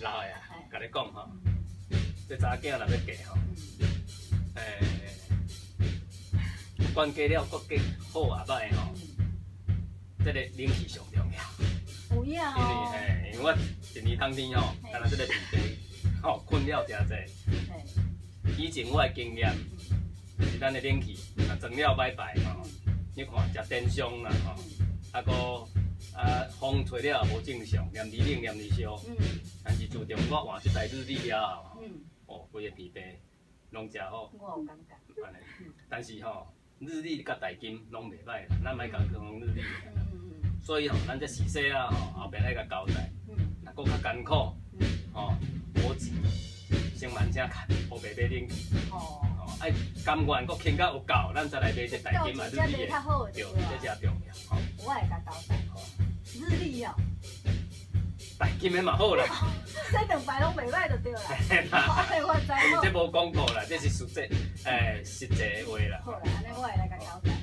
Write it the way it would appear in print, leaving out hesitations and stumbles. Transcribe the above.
老的啊，甲你讲吼，这查囝若要嫁吼，管嫁了国嫁好啊歹吼，这个冷气上重要。 有影因哦。 为因为我一年当天吼，干那这个皮皮吼困了诚济。以前我的经验，就是咱的冷气，若装了歹歹吼，你看食电商啦吼，风吹了也无正常，黏哩冷黏哩烧。但是自从我换即台日历了后，规个皮皮拢诚好。 我有感觉。 安尼，但是吼，日历甲台金拢袂歹啦，咱莫讲用日历。所以吼，咱这时势啊吼，后壁爱甲交代，若搁较艰苦，吼，无钱，先慢声看，好白买冷气。爱甘愿搁轻到有够，咱再来买这台金嘛日历的，对，这才重要。吼， 我会甲交代。日历哦。 台金的嘛好啦。 这两排拢袂歹就对啦。我知。 这无广告啦，这是实际的话啦。 好啦，安尼我会来甲交代。